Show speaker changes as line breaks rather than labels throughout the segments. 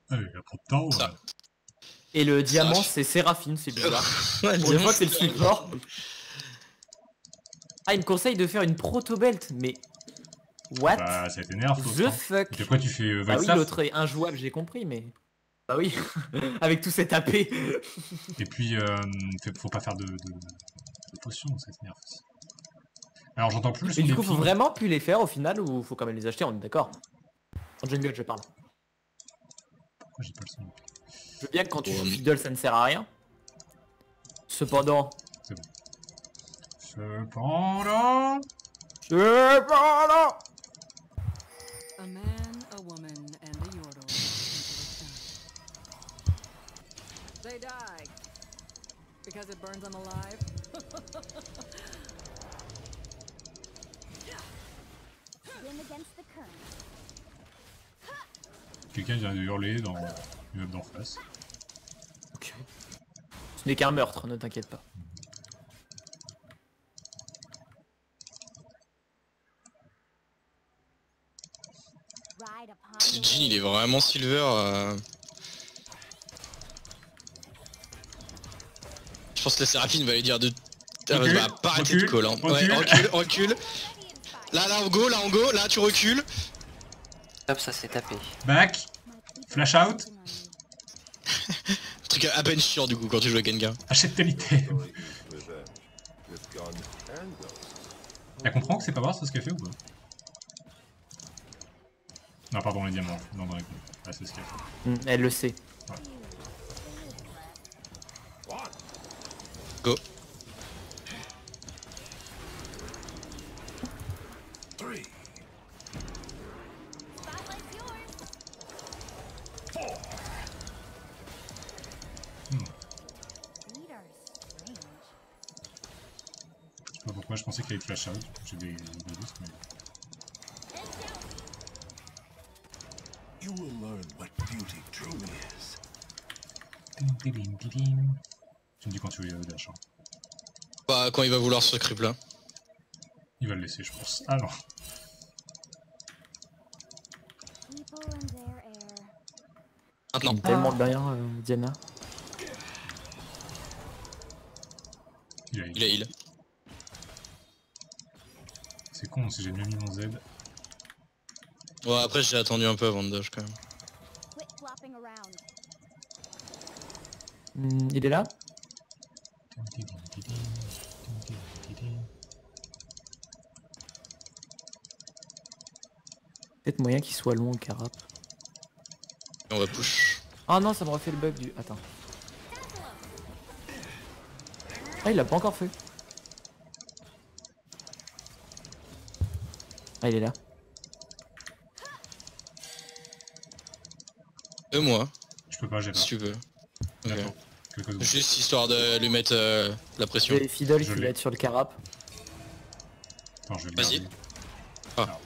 Ah, il a trop de temps.
Ça.
Et le diamant, c'est Séraphine, c'est bizarre.
Ouais,
Pour une fois, c'est le support. Ah, il me conseille de faire une proto-belt, mais. What
Bah, ça a été nerf.
the fuck?
De quoi tu fais
Bah oui,
Voidstaff
l'autre est injouable, j'ai compris, mais. Bah oui, avec tout cet AP.
Et puis, faut pas faire de potions, ça t'énerve aussi. Alors, j'entends plus le son
Mais du
des
coup, faut
pings.
vraiment plus les faire au final ou faut quand même les acheter, on est d'accord? En jungle, je parle.
Pourquoi j'ai pas le son des pings?
Je veux bien que quand tu joues fiddle, ça ne sert à rien. Cependant.
C'est bon. Cependant.
Cependant.
A man, a woman, and a yordle walk into the sun. They die because it burns them alive.
Swim against the current.
Quelqu'un vient de hurler dans l'immeuble d'en face.
Ok. Ce n'est qu'un meurtre, ne t'inquiète pas.
Ride upon
Ce
the
Jhin, il est
wave.
vraiment silver. Je pense que la Séraphine va lui dire de.
Recule,
Bah, pas arrêter de
recule,
call. Hein.
recule.
Ouais, recule. Là, on go, là, tu recules.
Hop, ça s'est tapé.
Back. Flash out.
Truc à peine sûr du coup quand tu joues à Gengar.
Achète tel item. Elle comprend que c'est pas voir ce qu'elle fait ou pas? Non, pardon, les diamants. Non, dans les coups. Ah, c'est ce qu'elle fait.
Elle le sait.
Go.
Spotlight's yours. Leaders strange.
Je sais pas pourquoi, je pensais qu'il allait flash out. J'ai des doutes, mais.
You will learn what beauty truly is.
Tu me dis quand tu veux y aller dash. Hein.
Bah, quand il va vouloir ce creep là.
Il va le laisser, je pense. Ah non.
People and their air.
Maintenant.
Tellement bien, Diana.
Il a
Il a heal.
C'est con si j'ai bien mis mon Z.
Ouais, après j'ai attendu un peu avant de dash quand même.
Quit flopping around.
Il est là? Peut-être moyen qu'il soit long le carap.
Et on va push.
Ah non, ça me refait le bug du. Attends. Ah, il l'a pas encore fait. Ah, il est là.
Moi,
Je peux pas, j'ai pas.
si tu veux. Ok.
D'accord. Quelques secondes.
Juste histoire de lui mettre la pression.
J'ai Fiddle
Je
qui
l'ai.
va être sur le carap.
Attends, je vais le
Vas-y.
garder.
Ah.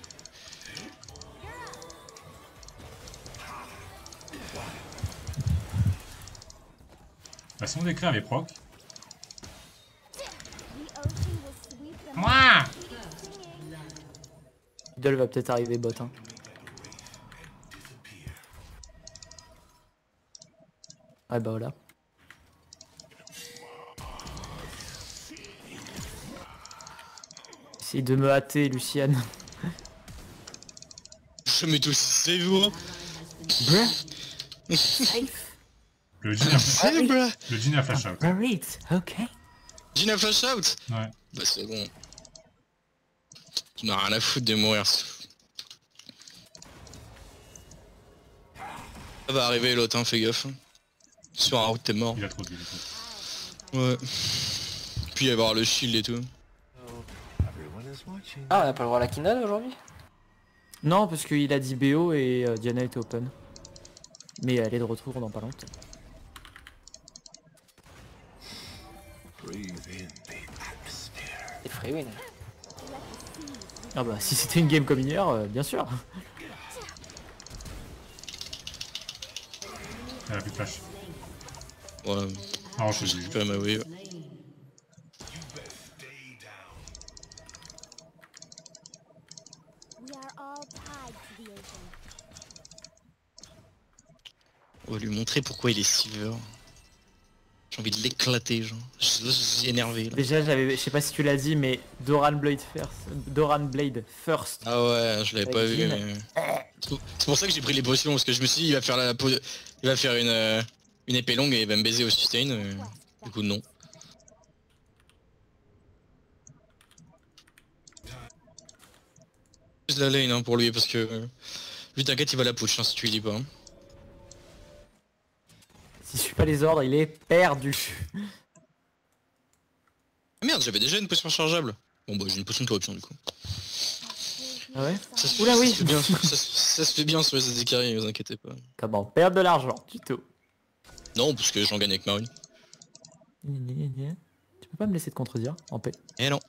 Bah, si on décrit avec proc.
The ocean will sweep them.
Moi
Fiddle va peut-être arriver bot. Hein. Ah bah voilà. Essaye de me hâter, Luciane.
Je mets tout, c'est vous.
Safe.
Le Jhin a,
C'est bra.
le Jhin a flash out.
Great, ok.
Jhin a flash out.
Ouais.
Bah c'est bon. Tu n'as rien à foutre de mourir. Ça va arriver l'autre, hein, fais gaffe. Sur un route t'es mort.
Il a trop de vie.
Ouais. Puis il va y avoir le shield et tout.
Everyone is watching.
Ah, on a pas le droit à la Kindle aujourd'hui?
Non, parce qu'il a dit BO et Diana était open. Mais elle est de retour dans pas longtemps.
Breathe in the atmosphere.
C'est free win.
Ah bah si c'était une game comme hier, bien sûr.
Elle a plus de flash.
Ouais.
Non,
Je
je
vais
l'ai.
récupérer ma wave.
We are all tied to the ocean.
On va lui montrer pourquoi il est silver. J'ai envie de l'éclater, genre. Je suis énervé là.
Déjà, je sais pas si tu l'as dit, mais Doran Blade First.
Ah ouais, je l'avais
Avec
pas vu,
Jhin.
mais... C'est pour ça que j'ai pris les potions, parce que je me suis dit, il va faire il va faire une épée longue et il va me baiser au sustain. Du coup, non. Juste la lane hein, pour lui, parce que... Lui, t'inquiète, il va la push hein, si tu lui dis pas. Hein.
S'il suit pas les ordres, il est perdu.
Ah merde, j'avais déjà une potion rechargeable. Bon bah j'ai une potion de corruption du coup.
Ah ouais?
Ça se,
Oula, oui.
ça se fait bien, ça se fait bien sur les SD carry, vous inquiétez pas.
Comment perdre de l'argent, tuto.
Non, parce que j'en gagne avec Marine.
Tu peux pas me laisser te contredire, en paix.
Eh non.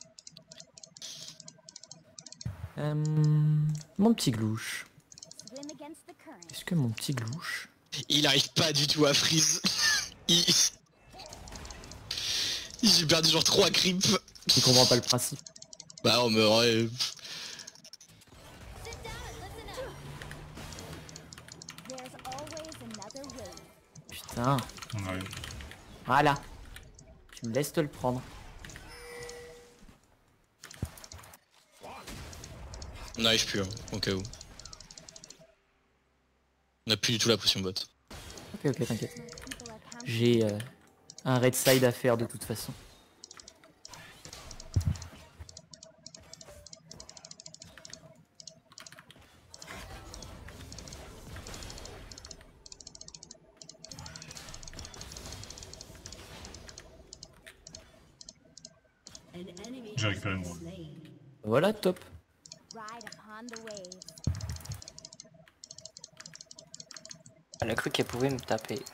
Mon petit glouche.
Swim against the current.
Est-ce que mon petit glouche...
Il arrive pas du tout à freeze. J'ai perdu genre 3 creeps.
Tu comprends pas le principe.
Bah on me ouais.
There's always another way.
Putain.
On arrive.
Voilà. Tu me laisses te le prendre.
On n'arrive plus hein, au cas où. On a plus du tout la potion bot.
Ok, t'inquiète.
People are counting.
J'ai un red side à faire de toute façon.
J'ai récupéré le mot.
Voilà, top.
Ride upon the waves.
Elle a cru qu'elle pouvait me taper.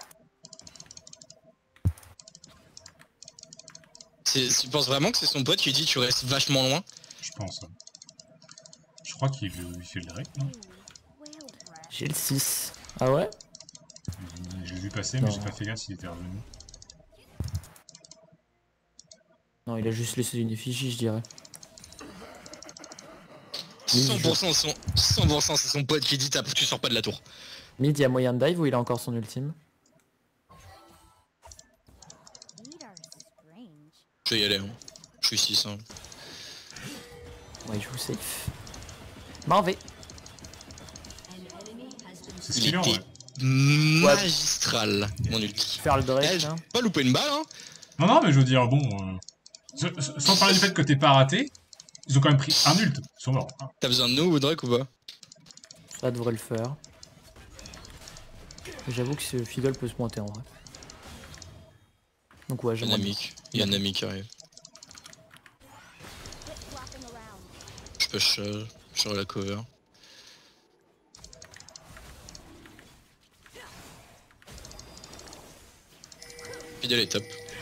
Tu penses vraiment que c'est son pote qui dit tu restes vachement loin?
Je pense. Je crois qu'il fait le direct, non?
Whale breath.
J'ai le 6. Ah ouais?
Je l'ai vu passer, mais
Non.
j'ai pas fait gaffe s'il était revenu.
Non, il a juste laissé une effigie, je dirais.
100% c'est son pote qui dit tu sors pas de la tour.
Mid, il y a moyen de dive ou il a encore son ultime?
Feet are strange.
Je vais y aller hein. Je suis 6 hein.
Ouais, il joue safe. M'en vais.
C'est
Il
stylé en
était
vrai.
magistral mon ulti.
Faire le
Eh,
direct,
j'ai
hein.
pas loupé une balle hein.
Non, non, mais je veux dire, bon... sans parler du fait que t'es pas raté, ils ont quand même pris un ult. Ils sont morts. Hein.
T'as besoin de nous ou Drake ou pas?
Ça devrait le faire. J'avoue que ce Fiddle peut se pointer en vrai. Donc ouais, j'aimerais bien.
Il y a un ami qui arrive.
Quit flopping around.
Je push sur la cover. Fidèle est top.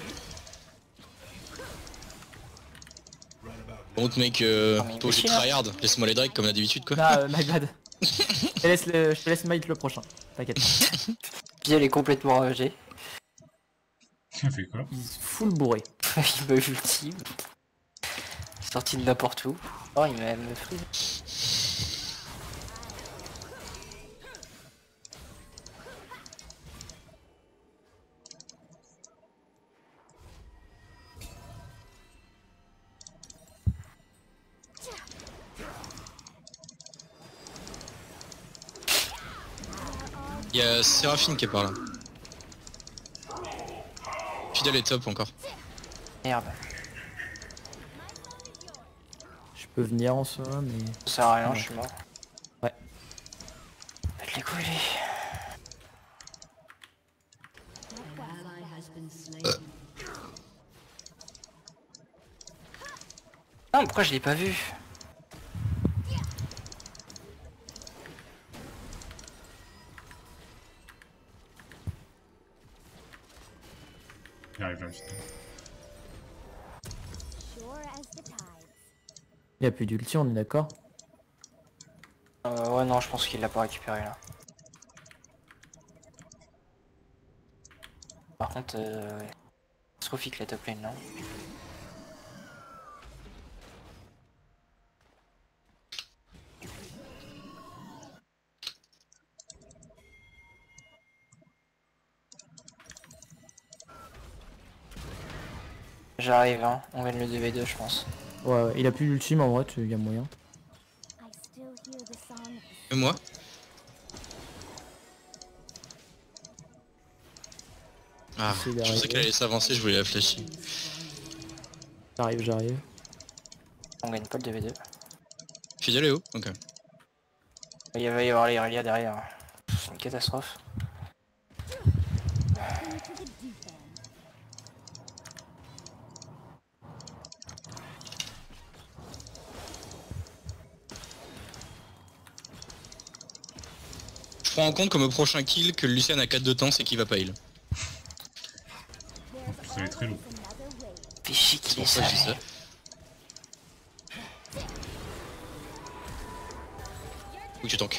Par contre mec,
mais
toi j'ai
chier,
tryhard, laisse-moi les Drake comme d'habitude quoi.
Ah, my bad. Je te laisse Mike le prochain. T'inquiète.
Puis elle est complètement ravagée.
Il fait quoi?
Il est full bourré.
Il me ultime. Sorti de n'importe où. Oh, il m'a me freeze.
Il y a Séraphine qui est par là. Fidèle est top encore.
Merde.
Je peux venir en soi, mais...
Ça sert à rien, je suis mort.
Ouais.
Faites les couilles. Non, pourquoi je l'ai pas vu?
Il arrive là, juste.
Sure as the tides.
Il n'y a plus d'ulti, on est d'accord?
Ouais, non, je pense qu'il l'a pas récupéré là. Par contre, ouais. Catastrophique la top lane, non? J'arrive, hein. On gagne le 2v2, je pense.
Ouais, il a plus l'ultime en vrai, il y a moyen.
I still hear the song of
Et moi? Ah,
C'est
je
derrière.
pensais qu'elle allait s'avancer, je voulais la flasher.
J'arrive.
On gagne pas le 2v2.
Fidèle et haut? Ok.
Il va y avoir les Irelia derrière. C'est une catastrophe.
into the deep end.
Je prends en compte comme au prochain kill que Lucian a 4 de temps, c'est qu'il va pas heal.
En plus, ça va être très lourd.
Another way.
Fais chier
C'est
qu'il est
pour ça que je dis
salé.
ça. Faut que tu tankes.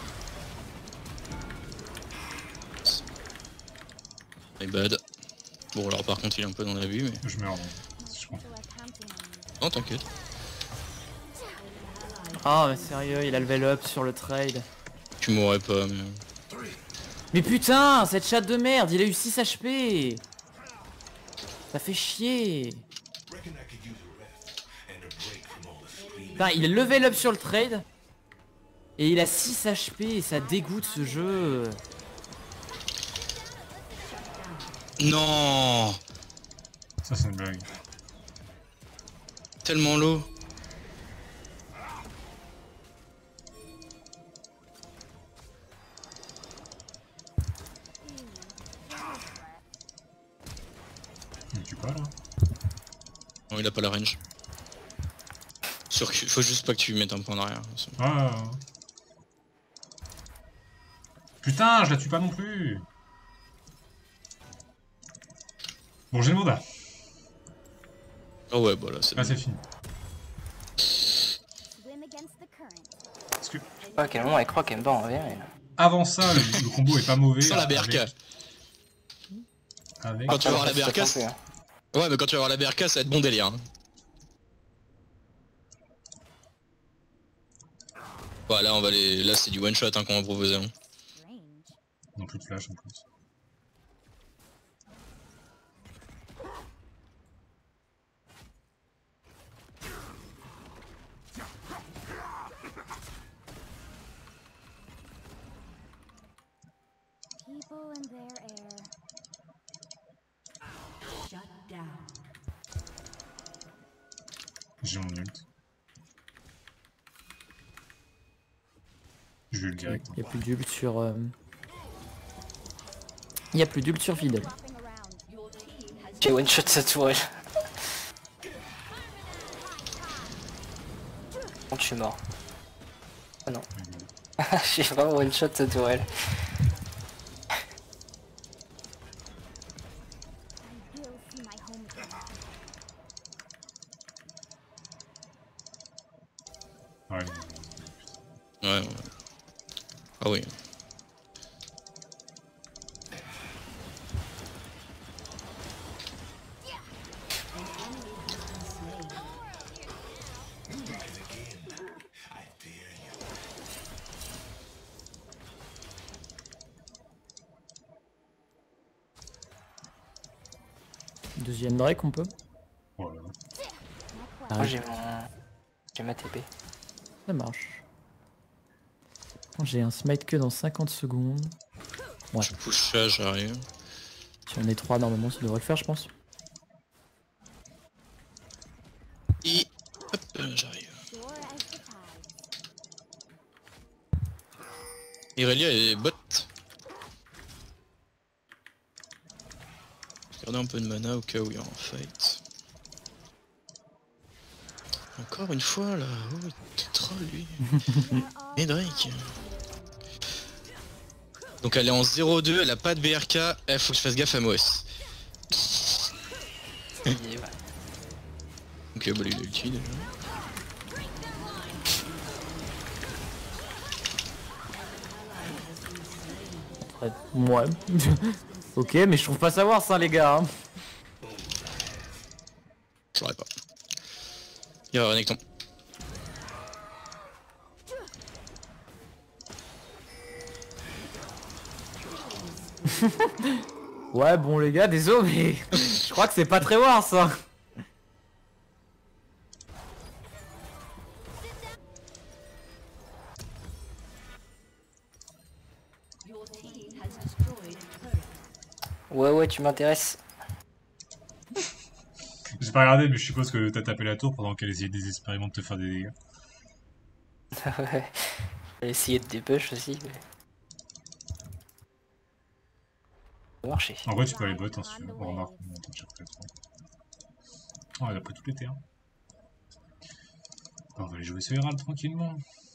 My bad. Bon alors par contre il est un peu dans l'abus mais...
Je meurs. Je prends.
People are counting on you.
Non t'inquiète.
Ah mais sérieux, il a level up sur le trade.
Tu mourrais pas mais...
Mais putain, cette chatte de merde, il a eu 6 HP. Ça fait chier.
Reckon I could use a rest and a break from all the screaming.
Putain, il level up sur le trade. Et il a 6 HP et ça dégoûte ce jeu.
Non.
Ça, c'est une blague.
Tellement low.
Il me tue pas là.
Non il a pas la range. Faut juste pas que tu lui mettes un point en arrière.
Ah. Putain, je la tue pas non plus. Bon, j'ai le mandat.
Oh ouais bah là c'est...
Là, c'est fini.
Swim against the current.
Parce que
Je sais pas à quel moment elle croit qu'elle me bat en VR. mais-
avant ça, le combo est pas mauvais.
Sans la BRK.
Avec...
Quand tu vas voir la
ça,
BRK,
ça fait, hein.
Ouais mais quand tu vas voir la BRK ça va être bon délire. Hein. Voilà on va les... Là c'est du one shot hein, qu'on va proposer. Hein.
Strange.
Non, plus de flash en plus.
People and their air.
Shut down.
J'ai mon ult. Je vais le direct.
Il y a plus d'ult sur... Il y a plus d'ult sur Fidel.
Flopping around.
J'ai one shot sa tourelle. Bon, je suis mort. Ah non. J'ai vraiment one shot sa tourelle.
I will see my home again.
Ouais.
Ouais, ouais. Ah oui.
Deuxième Drake on peut.
Voilà.
Moi j'ai ma TP.
Ça marche. J'ai un smite que dans 50 secondes. Ouais.
Je push ça, j'arrive.
Si on est 3 normalement ça devrait le faire je pense.
Et hop, j'arrive.
Sure as the tide.
Irelia est bot. Gardez un peu de mana au cas où il y a un fight. Encore une fois là, oh il était troll lui. Et Drake. Donc elle est en 0-2, elle a pas de BRK, faut que je fasse gaffe à Moes.
Et ouais.
Ok bah lui il a ulti déjà.
Après, ouais. Ok mais je trouve pas savoir ça les gars. Hein.
J'aurais pas. Y'a Renekton.
Ouais bon les gars désolé mais je crois que c'est pas très war ça.
Ouais, tu m'intéresses.
J'ai pas regardé, mais je suppose que t'as tapé la tour pendant qu'elle essayait désespérément de te faire des dégâts.
Ouais. J'ai essayé de dépush aussi, mais... Ça a marché.
En vrai, tu peux aller bot, hein, si tu veux. On remarque, on entend déjà pris 3. Oh, elle a pris tout l'été, hein. Bon, on va aller jouer ce Herald tranquillement.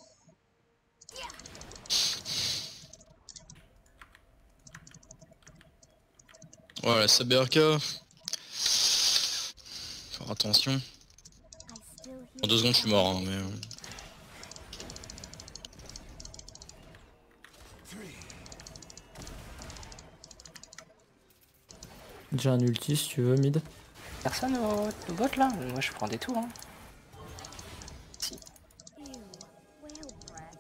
Voilà, Saberka. Faire attention.
I still hear
En 2 secondes, je suis mort, hein, mais.
J'ai un ulti si tu veux, mid.
Personne au bot là? Moi je prends des tours. Hein.
Ew, whale breath.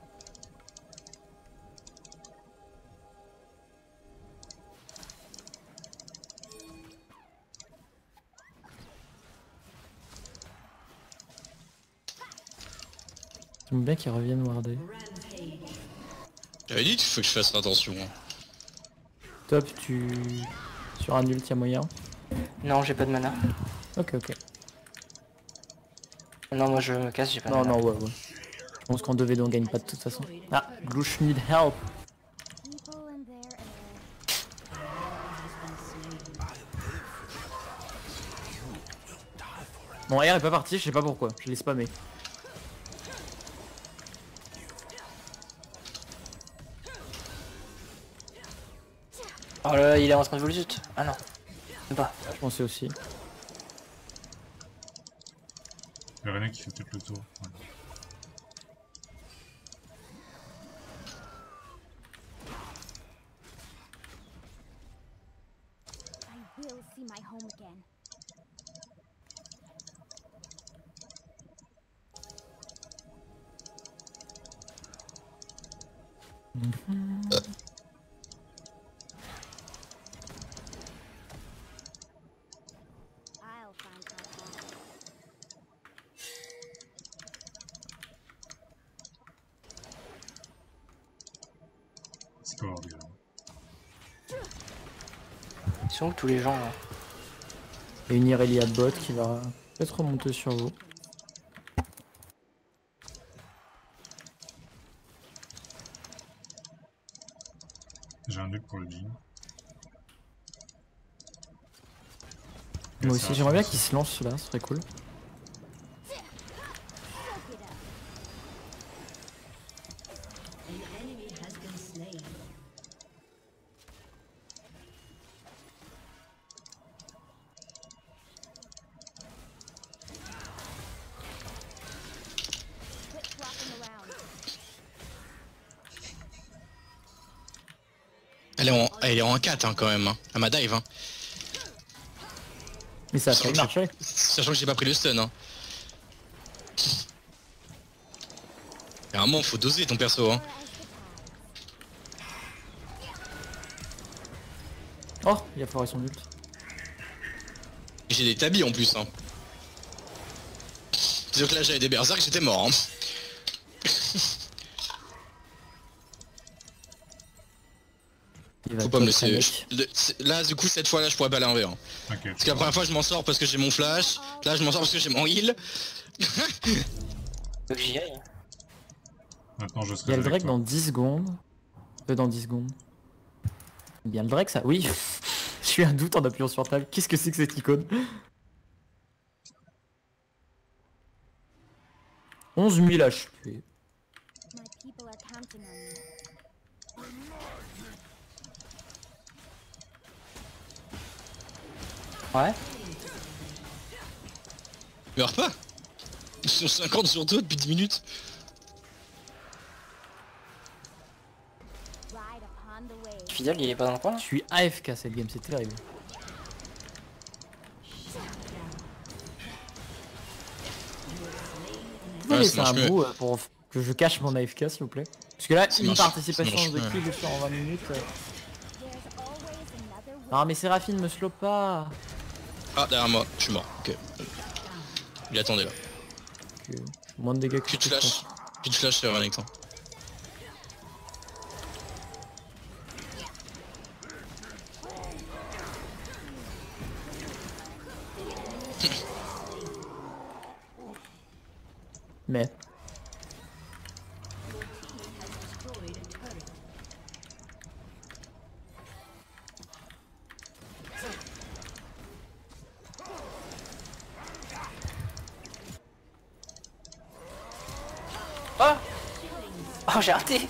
J'aime bien qu'ils reviennent warder.
J'avais dit qu'il faut que je fasse attention. Hein.
Top, tu... Sur un ult, y'a moyen.
Non, j'ai pas de mana.
Ok.
Non, moi je me casse, j'ai pas de
Non,
mana.
ouais. Je pense qu'en 2v2 on gagne pas de toute façon. Ah, Glouche need help.
People and their air.
Mon R est pas parti, je sais pas pourquoi. Je l'ai spammé.
Oh là là, il est en train de vous le zut. Ah non. Même pas.
Je pensais aussi.
Le René qui fait peut-être le tour. Ouais.
I will see my home again. I'll find my home.
C'est pas horrible.
Ils sont où tous les gens là?
Et une Irelia de bot qui va peut-être remonter sur vous.
J'ai un ult pour le Jin.
Moi
Ça
aussi,
va,
j'aimerais bien
ça.
qu'il se lance là, ce serait cool.
Quit flopping around.
Elle est en 4 hein, quand même, hein. Elle m'a dive. Hein.
Mais ça a failli marcher.
Sachant que j'ai pas pris le stun. Hein. Et à un moment, faut doser ton perso. Hein.
Oh, il a foiré son ult.
Et j'ai des tabis en plus. Hein. C'est sûr que là, j'avais des berserk, j'étais mort. Hein.
Il va
Faut pas me
top
laisser.
mec.
Là, du coup, cette fois là, je pourrais pas aller en V1.
Ok.
Parce que la première fois, je m'en sors parce que j'ai mon flash. Là, je m'en sors parce que j'ai mon heal.
Faut que j'y aille.
Maintenant, je
Il
serai
y a le
avec
Drake
toi.
dans 10 secondes. Dans 10 secondes. Il y a le Drake ça? Oui. J'ai eu un doute en appuyant sur table. Qu'est-ce que c'est que cette icône? 11 000 HP.
My people are counting on me.
Ouais.
Meurs pas. Ils sont 50 sur toi depuis 10 minutes.
Ride upon the wave.
Fidel, il est pas dans le coin là?
Je suis AFK cette game, c'est terrible. Vous pouvez
Ouais,
laisser
ça marche
un
mieux.
bout pour que je cache mon AFK s'il vous plaît. Parce que là,
Ça
une
marche-
participation
ça marche
de
mieux.
qui dessus en 20 minutes.
There's always another way.
Non mais Séraphine me slow pas.
Ah, derrière moi, je suis mort. Ok. Il attendait là.
Que- Moins de dégâts que
Puis tu
je
flash. Puis tu flash, c'est Renekton.
Mais.
Oh Oh, j'ai raté.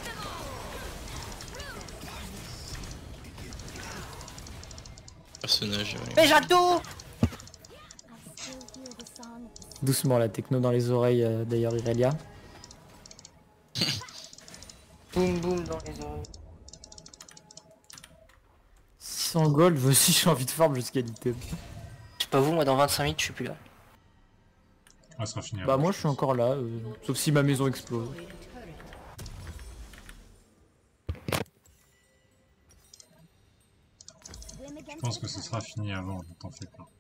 Personnage.
Mais j'adore.
I still hear the song of the
Doucement la techno dans les oreilles d'ailleurs Irelia.
Boum boum dans les oreilles.
600 gold, moi aussi j'ai envie de farm jusqu'à l'item.
Je sais pas vous, moi dans 25 minutes je suis plus là.
Ah, ça sera fini.
Bah
avant,
moi je suis encore là, sauf si ma maison explose.
swim
Je
against
pense
the
que ce
current.
sera fini avant, donc t'en fais pas.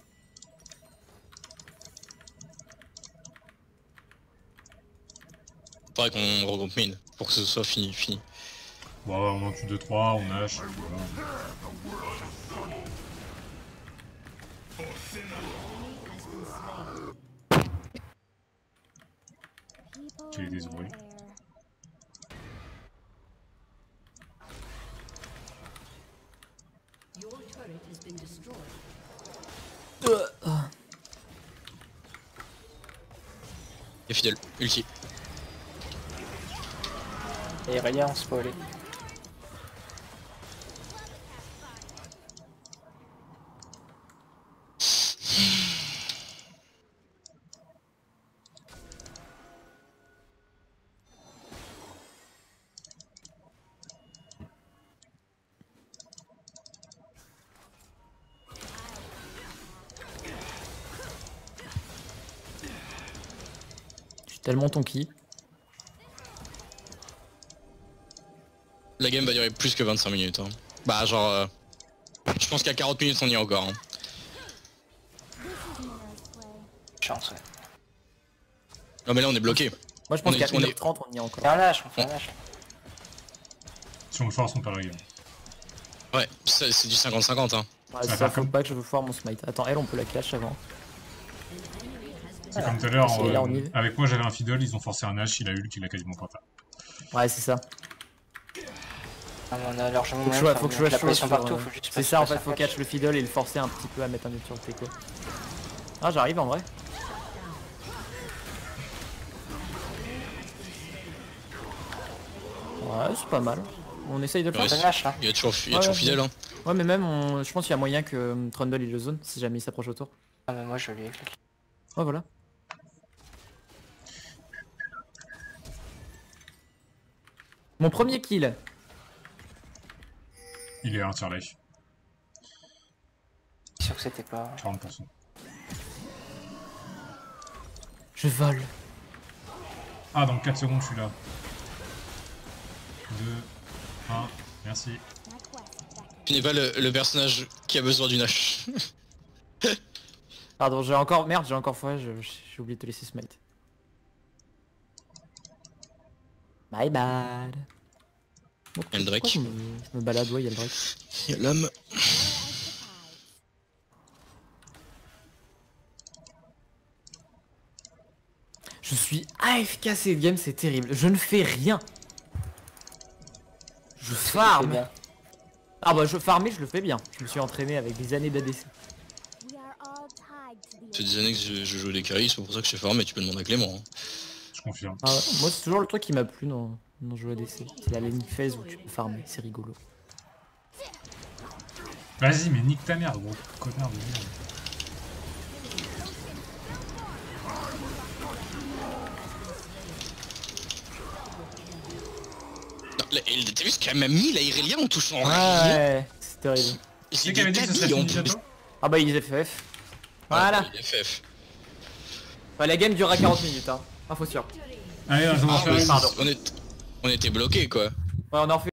Faudrait qu'on regroupe mine pour que ce soit fini.
Bon, on en tue 2-3, on hache.
People
J'ai
in
des
the
oreilles.
air.
Your turret has been destroyed.
Et fidèle, ulti.
Et Irelia on se peut aller.
Je suis tellement tonki.
La game va durer plus que 25 minutes. Hein. Bah genre... je pense qu'à 40 minutes on y est encore. Hein.
This is Minna's play.
Chance, ouais.
Non mais là on est bloqué.
Moi je pense
On est-
qu'à
on est-
1h30 on y est encore.
Fais un lâche, on fait un lâche.
Si on le force, on perd la game.
Ouais, c'est du 50-50 hein.
Ouais,
Ça va
ça
faire
faut
comme-
pas que je veux foire mon smite. Attends, elle on peut la cash avant.
C'est comme tout à l'heure,
Et là, on y est.
avec moi j'avais un fiddle, ils ont forcé un hache, il a ult, il a quasiment pas.
Ouais c'est ça.
Ah, on a largement
Faut que je
moyen
sois,
de
faut que je
faire
sois
la pression
chaud
partout,
sur,
faut juste
c'est
pas
ça en
se
fait, faut
passer un
catch le fiddle et le forcer un petit peu à mettre un ult sur le teco. Ah j'arrive en vrai. Ouais c'est pas mal. On essaye de le
Ouais,
faire.
un lâche là.
Il y a toujours,
Ouais,
fidèle hein.
Ouais mais même je pense qu'il y a moyen que Trundle il le zone si jamais il s'approche autour.
Ah mais moi je lui ai cliqué.
Ouais voilà. Mon premier kill.
Il est à un tiers life,
Je suis sûr que c'était pas...
40%.
Je vole.
Ah, dans 4 secondes je suis là. 2, 1, merci.
My quest back.
Tu n'es pas le personnage qui a besoin d'une hache.
Pardon j'ai encore... Merde j'ai encore foiré, j'ai oublié de te laisser smite. My bad.
Et le Drake.
Pourquoi je me balade, ouais, il y a le Drake.
Il y a l'homme.
Je suis AFK cette game, c'est terrible. Je ne fais rien. Je
C'est
farm.
bien.
Ah bah je farmais, je le fais bien. Je me suis entraîné avec des années d'ADC.
We are all tied to the
C'est des années que je joue des carries, c'est pour ça que je suis formé, tu peux demander à Clément. Hein.
Je confirme.
Ah ouais, moi c'est toujours le truc qui m'a plu dans le jeu ADC. C'est la laning phase où tu peux farmer, c'est rigolo.
Vas-y, mais nique ta mère, gros connard de merde.
Non, t'as vu ce qu'elle m'a mis la Irelia en touchant rien.
Ouais, c'est terrible.
Tu
J'ai
sais qu'elle avait dit que ça serait
des
fini
tabilles en
bientôt?
Ah bah ils FF. Voilà.
Il est FF.
Ouais, la game durera 40 minutes hein. Info sûr.
Allez, on va
Ah,
faire
mais
une.
pardon.
on était bloqué quoi.
Ouais on en refait